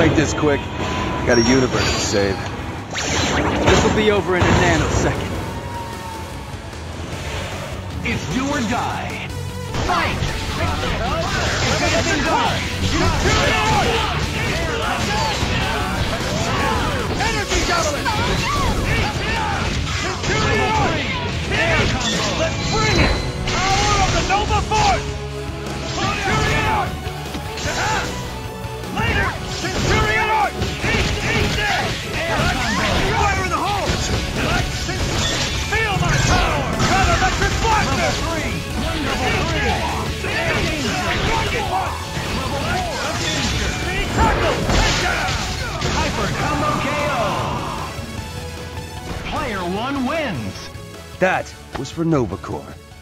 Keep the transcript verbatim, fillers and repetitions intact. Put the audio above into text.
make this quick. Got a universe to save. This'll be over in a nanosecond. It's do or die. Fight! Energy javelin! Let's bring it! Power of the Nova Force! Centurion! Later! Centurion Arch! Eat, eat this! Fire in the hole! Feel my power! Got electric blaster! Level three! Level three! Rocket punch! Level four! Speed tackle! Takedown! Hyper combo K O! Player one wins! That was for Nova Corps.